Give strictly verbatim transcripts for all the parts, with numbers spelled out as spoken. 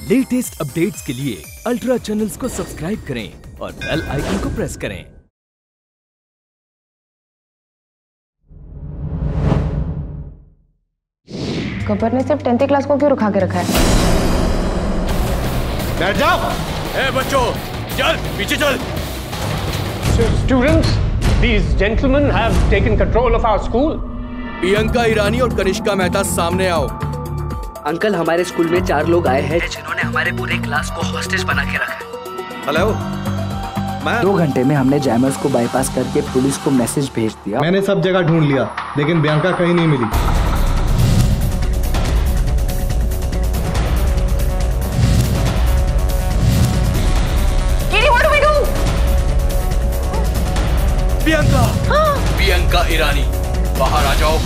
Latest updates के लिए ultra channels को सब्सक्राइब करें और बेल आइकन को प्रेस करें। गब्बर ने सिर्फ टेंथ क्लास को क्यों रुका के रखा है? बैठ जाओ। ए बच्चों, चल पीछे चल। Students, these gentlemen have taken control of our school. Priyanka ईरानी और कनिष्का मेहता सामने आओ। अंकल, हमारे स्कूल में चार लोग आए हैं जिन्होंने हमारे पूरे क्लास को हॉस्टेज बना के रखा है। हेलो, मैं दो घंटे में हमने जैमर्स को बाईपास करके पुलिस को मैसेज भेज दिया। मैंने सब जगह ढूंढ लिया, लेकिन प्रियंका कहीं नहीं मिली। प्रियंका, प्रियंका ईरानी, बाहर आ जाओ।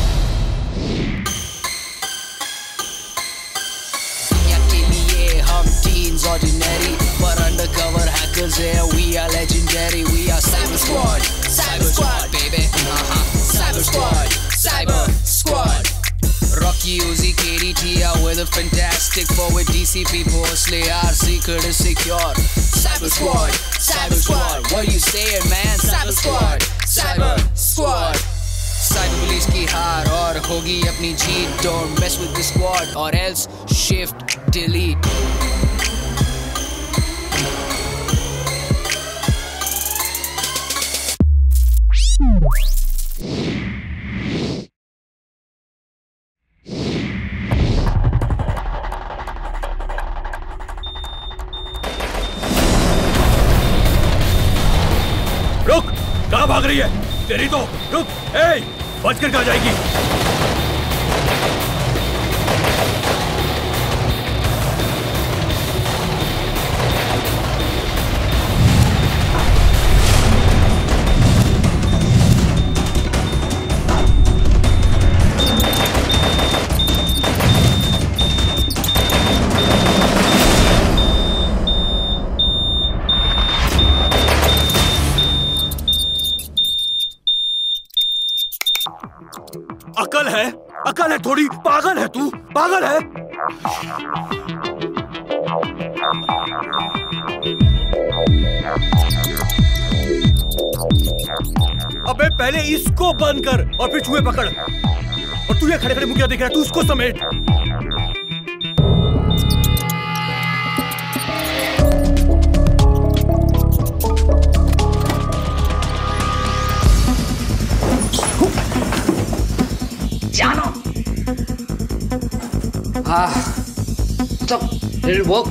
Ordinary, but undercover hackers here. We are legendary. We are cyber squad, cyber squad, baby. Uh-huh. Cyber squad, cyber squad. Rocky, Uzi, K D T are with a fantastic forward. D C P mostly our secret is secure. Cyber squad, cyber squad. What you saying, man? Cyber squad, cyber squad. Cyber police की हार और होगी अपनी जीत. Don't mess with the squad or else shift delete. रुक, कहाँ भाग रही है? तेरी तो रुक, ए, बच कर कहाँ जाएगी? अकल है, अकल है थोड़ी, पागल है तू, पागल है। अबे पहले इसको बंद कर और फिर चूहे पकड़। और तू ये खड़े खड़े मुखिया देख रहा है, तू उसको समेट। जानो हाँ सब it'll work.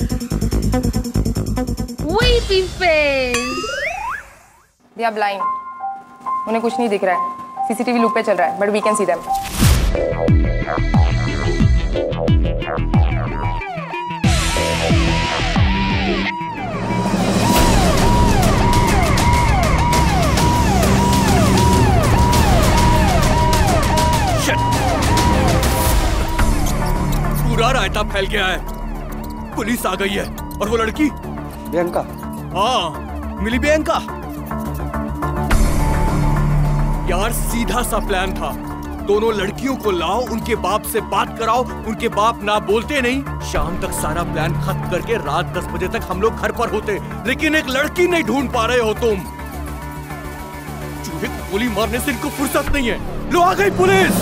Weepy face. They are blind. उन्हें कुछ नहीं दिख रहा है. सीसीटीवी लूप पे चल रहा है, but we can see them. पूरा रायता फैल गया है। पुलिस आ गई है और वो लड़की प्रियंका। हाँ, मिली प्रियंका। यार सीधा सा प्लान था, दोनों लड़कियों को लाओ, उनके बाप से बात कराओ, उनके बाप ना बोलते नहीं, शाम तक सारा प्लान खत्म करके रात दस बजे तक हम लोग घर पर होते। लेकिन एक लड़की नहीं ढूंढ पा रहे हो तुम। चूहे को गोली मारने से इनको फुर्सत नहीं है। लो आ गई पुलिस।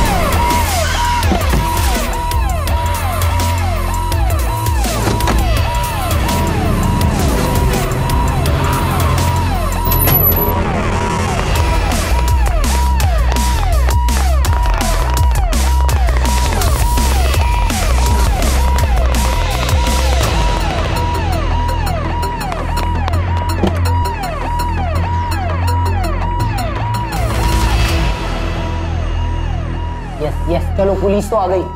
यस यस, चलो पुलिस तो आ गई।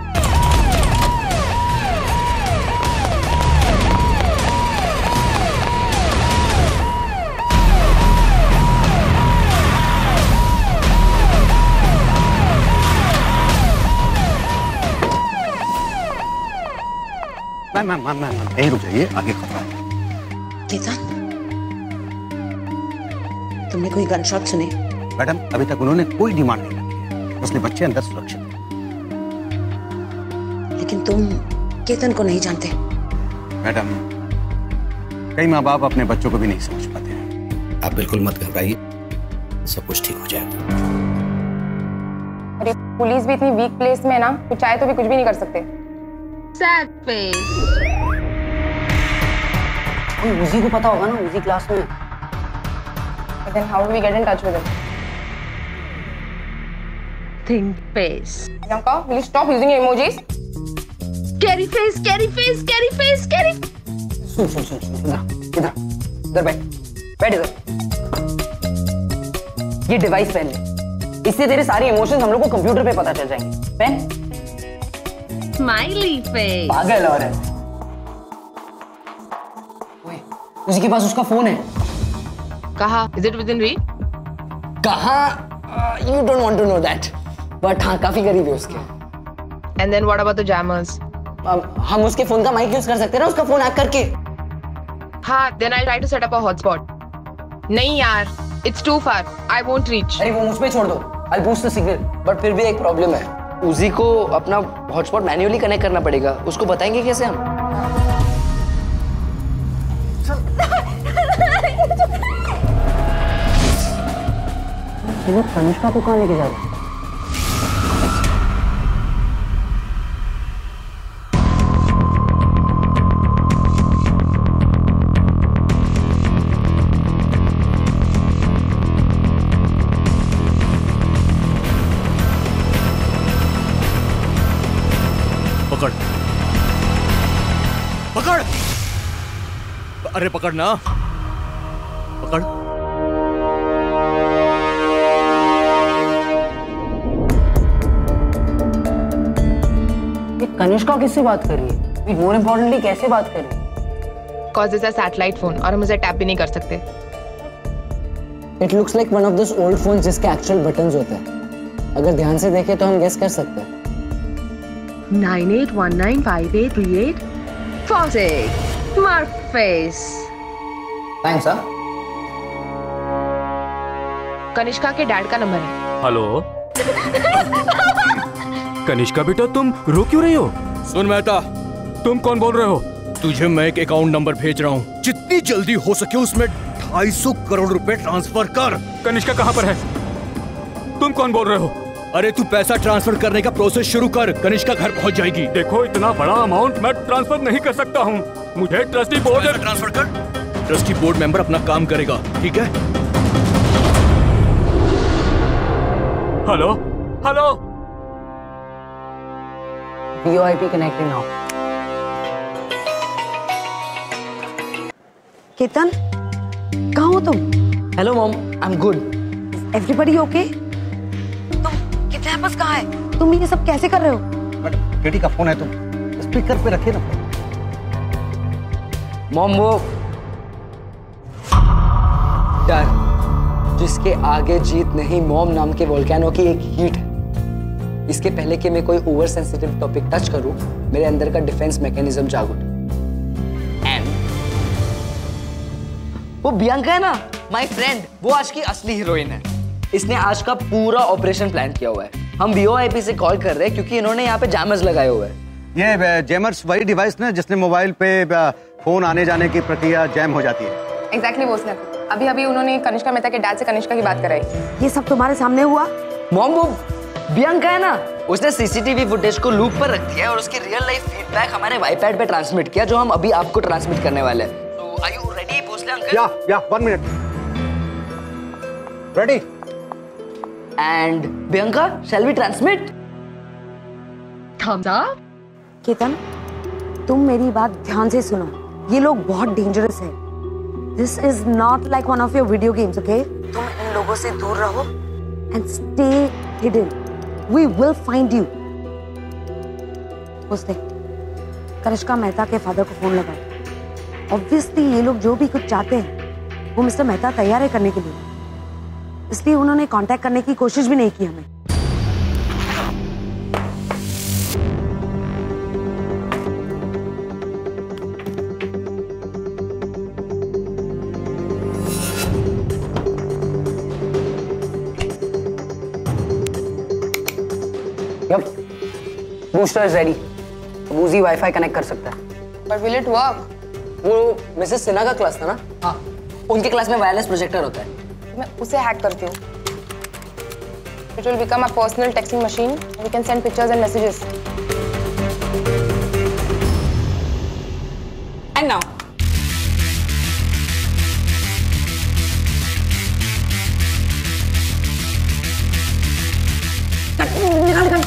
मैम मैम मैम मैम यहीं रुक जाइए, आगे खतरा है। किसान, तुमने कोई गन शॉट सुने? मैडम, अभी तक उन्होंने कोई डिमांड नहीं रखी है, इसलिए बच्चे अंदर सुरक्षित हैं। लेकिन तुम केतन को नहीं जानते। मैडम, कई माँ बाप अपने बच्चों को भी नहीं समझ पाते हैं। आप बिल्कुल मत घबराइए, सब कुछ ठीक हो जाएगा। अरे पुलिस भी इतनी वीक प्लेस में है ना, तो चाहे तो भी कुछ भी नहीं कर सकते। Sad face. उसी को पता होगा ना, उसी क्लास में। But then how do we get in touch with him? Think face. Priyanka, will you stop using your emojis? Scary face, scary face, scary face, scary. सुन सुन सुन सुन इधर इधर इधर बैठ बैठ इधर। ये डिवाइस पहन ले, इससे तेरे सारे इमोशंस हम लोग को कंप्यूटर पे पता चल जाएंगे। पहन। Smiley face. पागल औरत। ओए, उसी के पास उसका फोन है। कहाँ? Is it within reach? कहाँ? You don't want to know that. But हाँ, काफी करीब है उसके। And then what about the jammers? हम उसके फोन का माइक यूज कर सकते हैं ना, उसका फोन हैक करके। हाँ, then I'll try to set up a hotspot. नहीं यार, it's too far. I won't reach. अरे वो मुझ पे छोड़ दो। I'll boost the signal. But फिर भी एक प्रॉब्लम है। उसी को अपना हॉटस्पॉट मैन्युअली कनेक्ट करना पड़ेगा। उसको बताएंगे कैसे हम? ये लोग कनिष्का को कहाँ लेके जा रहे हैं? पकड़ पकड़ अरे पकड़ ना, पकड़। कनिष्का किससे बात कर रही है? मोर इम्पोर्टेंटली कैसे बात कर रही है? Cause it's a satellite phone और हम उसे टैप भी नहीं कर सकते। It looks like one of those old phones जिसके actual buttons होते हैं। अगर ध्यान से देखें तो हम गेस कर सकते हैं। Nine eight one nine five eight three eight four six. Smart face. Thanks, sir. Kanishka के डैड का नंबर है। हेलो कनिष्का बेटा, तुम रो क्यों रही हो? सुन मेहता, तुम कौन बोल रहे हो? तुझे मैं एक अकाउंट नंबर भेज रहा हूँ, जितनी जल्दी हो सके उसमें ढाई सौ करोड़ रुपए ट्रांसफर कर। कनिष्का कहाँ पर है? तुम कौन बोल रहे हो? अरे तू पैसा ट्रांसफर करने का प्रोसेस शुरू कर, कनिष्का घर पहुँच जाएगी। देखो, इतना बड़ा अमाउंट मैं ट्रांसफर नहीं कर सकता हूँ, मुझे ट्रस्टी बोर्ड ट्रांसफर कर। ट्रस्टी बोर्ड मेंबर अपना काम करेगा, ठीक है? Hello hello V O I P connecting now. Ketan, कहाँ हो तुम? Hello mom, I'm good. Everybody okay? तुम कितने बस कहाँ है? तुम ये सब कैसे कर रहे हो? बट बेटी का फोन है, तुम स्पीकर पे रखे ना। मॉम, वो डर जिसके आगे जीत नहीं, मॉम नाम के वोल्केनो की एक हीट है। इसके पहले कि मैं कोई ओवर सेंसिटिव टॉपिक टच करूं, मेरे अंदर का डिफेंस मैकेनिज्म जाग उठे। एंड वो बियांका है ना, माय फ्रेंड, वो आज की असली हीरोइन है। इसने आज का पूरा ऑपरेशन प्लान किया हुआ है। हम V O I P से कॉल कर रहे हैं क्योंकि इन्होंने यहाँ पे जैमर्स लगाए हुए हैं। ये जैमर्स वही डिवाइस ना जिसने मोबाइल पे फोन आने जाने की प्रक्रिया जैम हो जाती है। एग्जैक्टली वो उसने अभी अभी उन्होंने कनिष्का मेहता के डैड से कनिष्का की बात कराई। ये सब तुम्हारे सामने हुआ? मॉम, वो बियांका है ना, उसने सीसीटीवी फुटेज को लूप पर रख दिया और उसकी रियल लाइफ फीडबैक हमारे वाईपैड पे ट्रांसमिट किया, जो हम अभी आपको ट्रांसमिट करने वाले हैं। तो आर यू रेडी? पूछ ले अंकल। या या one minute. Ready? And Bianca, shall we transmit? Thumbs up. Ketan, तुम मेरी बात ध्यान से सुनो, ये लोग बहुत डेंजरस है। This is not like one of your video games, okay? तुम इन लोगों से दूर रहो and stay hidden. We will find you. उसने कनिष्का मेहता के फादर को फोन लगाया। Obviously ये लोग जो भी कुछ चाहते हैं वो मिस्टर मेहता तैयार है करने के लिए, इसलिए उन्होंने कांटेक्ट करने की कोशिश भी नहीं की हमें। Yep. Booster is ready. Uzi Wi-Fi connect कर सकता है। But will it work? वो मिसेस सिन्हा का क्लास था ना? हाँ, उनके क्लास में वायरलेस प्रोजेक्टर होता है। मैं उसे हैक करती हूँ। It will become a personal texting machine. We can send pictures and messages. And now. निकाल निकाल।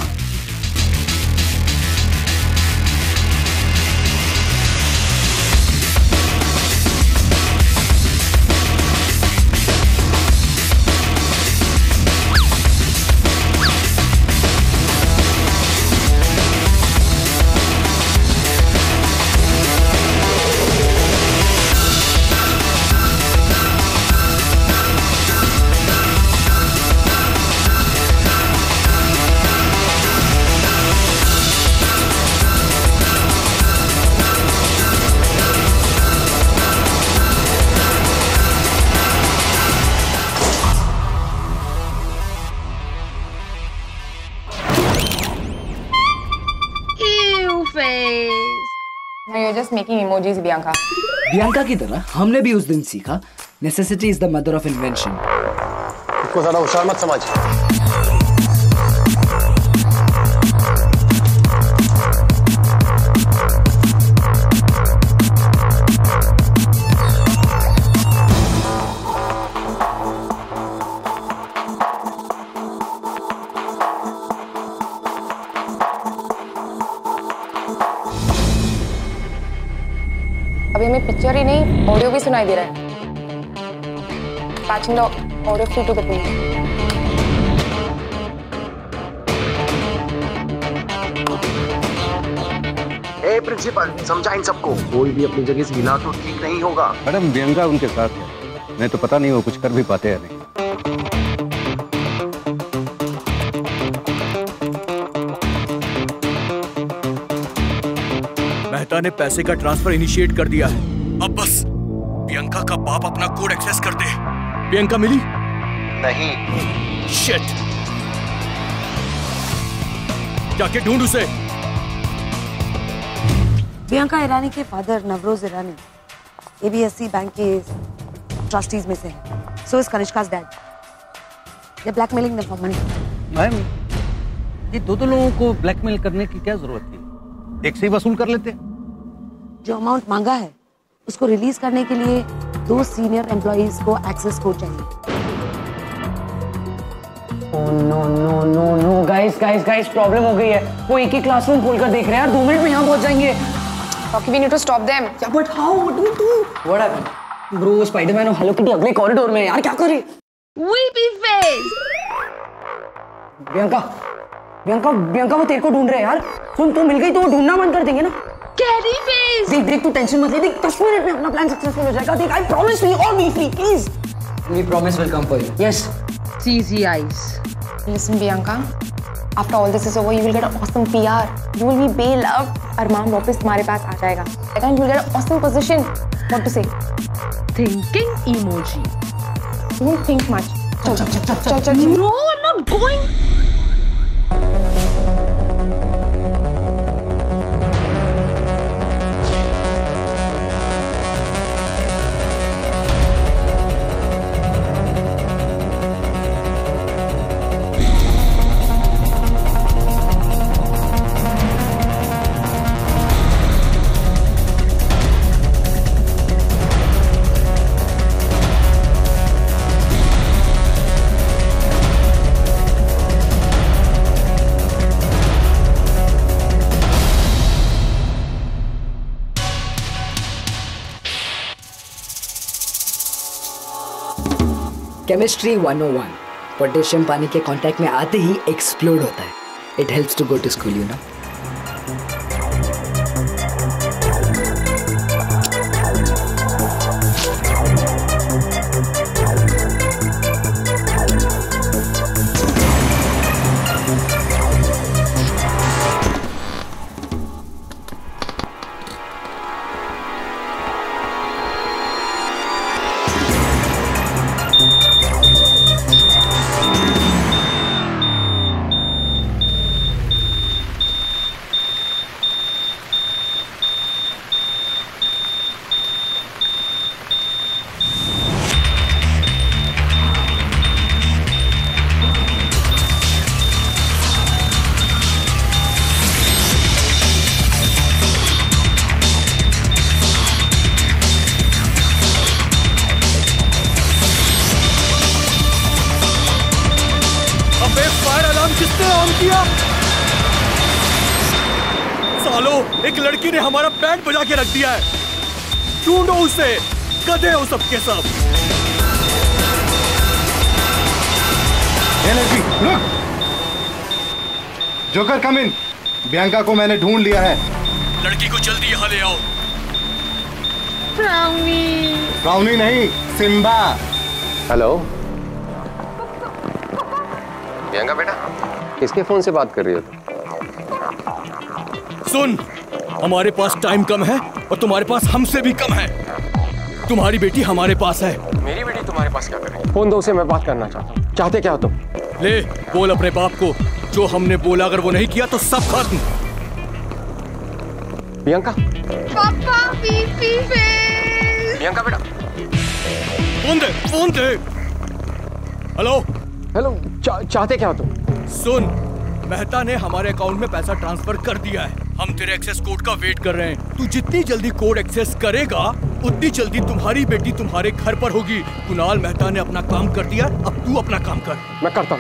No, you're just making emojis, Bianca. Bianca की तरह हमने भी उस दिन सीखा necessity is the mother of invention. इसको ज्यादा होशियार मत समझ। अभी हमें पिक्चर ही नहीं ऑडियो भी सुनाई दे रहा है। Patching the audio feed to the page. ए प्रिंसिपल, समझा इन सबको। कोई भी अपनी जगह से हिला तो ठीक नहीं होगा। मैडम बियांका उनके साथ है, मैं तो पता नहीं वो कुछ कर भी पाते हैं नहीं। मेहता ने पैसे का ट्रांसफर इनिशिएट कर दिया है। अब बस बियांका का बाप अपना कोड एक्सेस कर दे। बियांका मिली? नहीं। शिट। जाके ढूंढ उसे। बियांका ईरानी के father Navroz Irani ABSC bank के ट्रस्टीज में से है। So is Kanishka's dad. They're blackmailing them for money. Ma'am, ये दो दो लोगों को ब्लैकमेल करने की क्या जरूरत थी? एक से ही वसूल कर लेते। जो अमाउंट मांगा है उसको रिलीज करने के लिए दो सीनियर एम्प्लॉइज को एक्सेस कोड चाहिए। Oh no no no no guys guys guys problem हो गई है। वो एक ही क्लासरूम खोलकर देख रहे हैं यार। दो मिनट में यहाँ पहुंच जाएंगे। Rocky, we need to stop them. Yeah, but how? What do we do? What happened? Bro, Spider-Man और Hello Kitty अगले कॉरिडोर में यार, क्या करें? Weepy face. Bianca, Bianca, Bianca वो तेरे को ढूंढ रहे हैं यार। सुन, तू मिल गई तो वो ढूंढना बंद कर देंगे ना? Scary face. देख देख, तू टेंशन मत ले। देख, दस मिनट में अपना प्लान सक्सेसफुल हो जाएगा। देख, I promise we all be free, please. We promise will come for you. Yes. Cheesy eyes. Listen, Bianca. After all this is over, you will get an awesome P R. You will be beloved. अरमान वापस तुम्हारे पास आ जाएगा। And you will get an awesome position. What to say? Thinking emoji. Don't think much. चल चल चल चल चल। No, I'm not going. Chemistry one O one potassium पानी के कांटेक्ट में आते ही एक्सप्लोड होता है। It helps to go to school, you know. दिया। सालो, एक लड़की ने हमारा बैंड बजा के रख दिया है। ढूंढो उसे, गधे हो सबके सब। रुक। जोकर कम इन। बियांका को मैंने ढूंढ लिया है। लड़की को जल्दी यहाँ ले आओ। ब्राउनी। ब्राउनी नहीं, सिम्बा। हेलो बियांका बेटा, किसके फोन से बात कर रही हो तुम? सुन, हमारे पास टाइम कम है और तुम्हारे पास हमसे भी कम है। तुम्हारी बेटी हमारे पास है। मेरी बेटी तुम्हारे पास क्या कर रही है? फोन दो, उसे मैं बात करना चाहता हूँ। चाहते क्या हो तुम? ले बोल अपने बाप को, जो हमने बोला अगर वो नहीं किया तो सब खत्म। बियांका। पापा पीपी फेस। बियांका बेटा। फोन दे, फोन दे। हेलो हेलो, चा, चाहते क्या हो तुम? सुन, मेहता ने हमारे अकाउंट में पैसा ट्रांसफर कर दिया है। हम तेरे एक्सेस कोड का वेट कर रहे हैं। तू जितनी जल्दी कोड एक्सेस करेगा उतनी जल्दी तुम्हारी बेटी तुम्हारे घर पर होगी। कुणाल मेहता ने अपना काम कर दिया, अब तू अपना काम कर। मैं करता हूँ।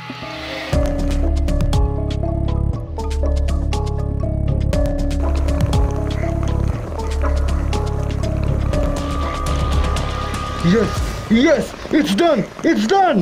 Yes, yes, it's done, it's done.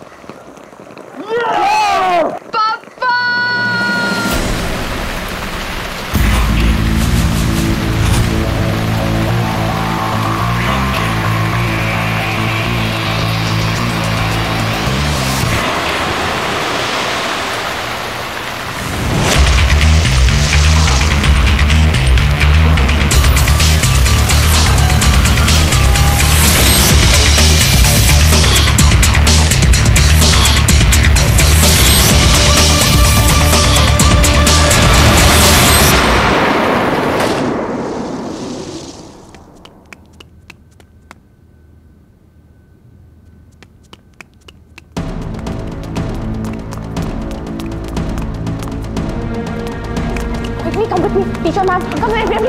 Teacher, ma'am, come here, baby.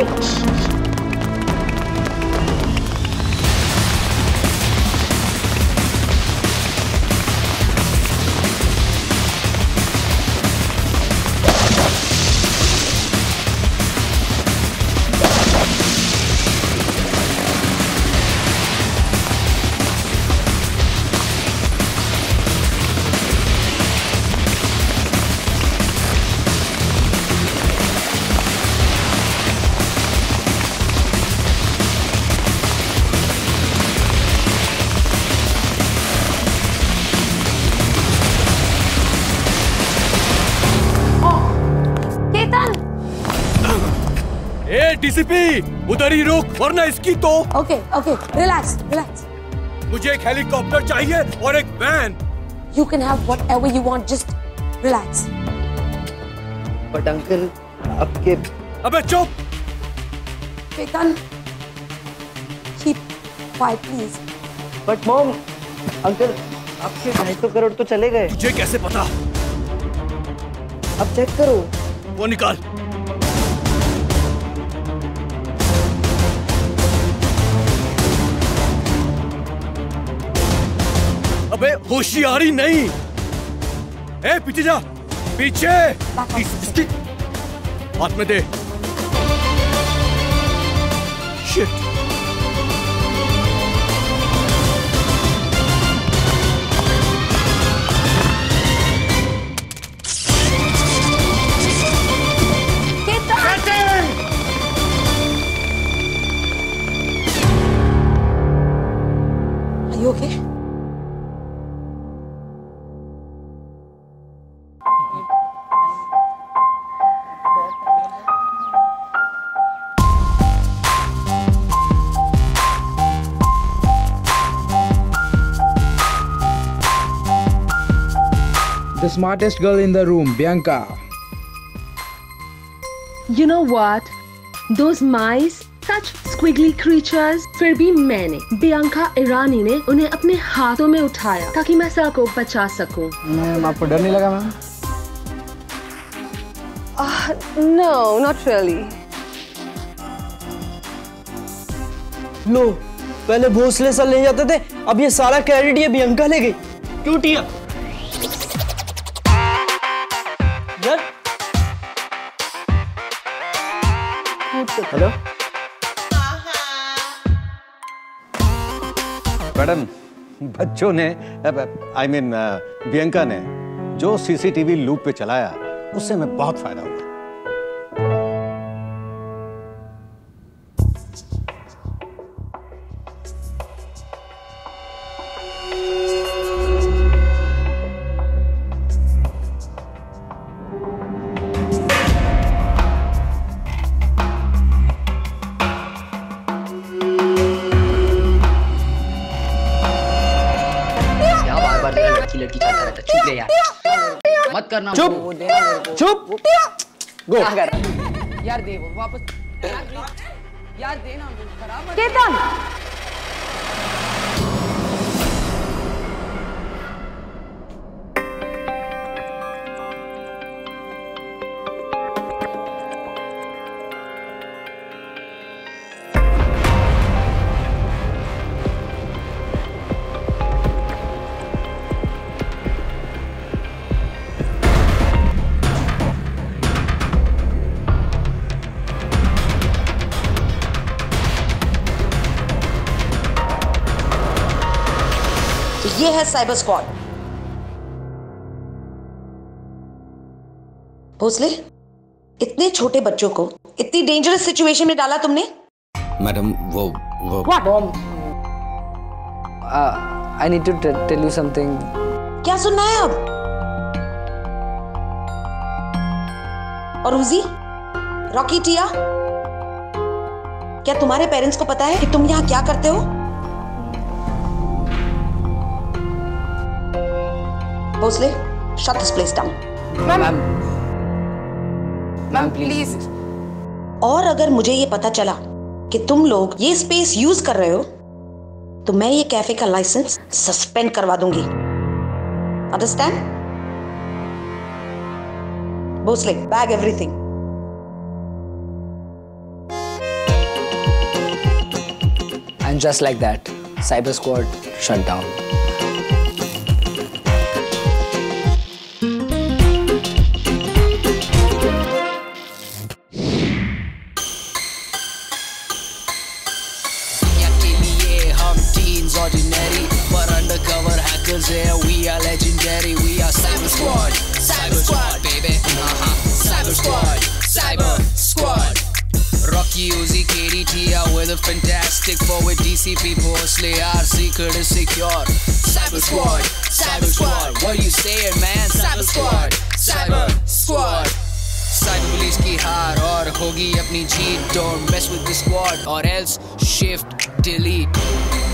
DCP, उधर ही रुक वरना इसकी तो। Okay okay, relax relax. मुझे एक हेलीकॉप्टर चाहिए और एक van. You can have whatever you want, just relax. But uncle आपके। अबे चुप। Ketan, keep quiet please. But mom, uncle आपके ढाई सौ करोड़ तो चले गए। तुझे कैसे पता? अब चेक करो। वो निकाल। अबे होशियारी नहीं। ए पीछे जा, पीछे। इसकी हाथ में दे। Shit. Are you okay? The smartest girl in the room, Bianca. You know what? Those mice, such squiggly creatures. फिर भी मैंने बियांका ईरानी ने उन्हें अपने हाथों में उठाया ताकि मैं सर को बचा सकूं। मैम, आपको डर नहीं लगा ma'am? Uh, no, not really. लो, पहले भोसले सर ले जाते थे, अब ये सारा क्रेडिट ये बियांका ले गई। क्यों टिया? हेलो मैडम, बच्चों ने आई मीन प्रियंका ने जो सीसीटीवी लूप पे चलाया उससे हमें बहुत फायदा हुआ। लड़की चाहता रहता, चुप रहे यार, मत करना। चुप चुप गो। क्या कर रहा? यार दे वो वापस, यार दे ना, खराब मत। केतन ये है साइबर स्क्वाड। भोसले, इतने छोटे बच्चों को इतनी डेंजरस सिचुएशन में डाला तुमने। मैडम वो वो What? Mom, uh, I need to tell you something. क्या सुनना है अब? और उजी, रॉकी, टिया, क्या तुम्हारे पेरेंट्स को पता है कि तुम यहाँ क्या करते हो? Bhosle, shut this place down. Ma'am ma'am please. और अगर मुझे ये पता चला कि तुम लोग ये स्पेस यूज कर रहे हो तो मैं ये कैफे का लाइसेंस सस्पेंड करवा दूंगी। Understand? Bhosle, bag everything. And just like that, Cyber Squad shut down. Ordinary, but undercover hackers here. We are legendary. We are Cyber Squad, Cyber Squad, baby. Uh-huh. Cyber Squad, Cyber Squad. Rocky, Uzi, Katie, Tia with a fantastic forward. D C P, Bosley, our secret is secure. Cyber Squad, Cyber Squad. What are you saying, man? Cyber Squad, Cyber Squad. Cyber police की हार और होगी अपनी जीत. Don't mess with the squad or else shift delete.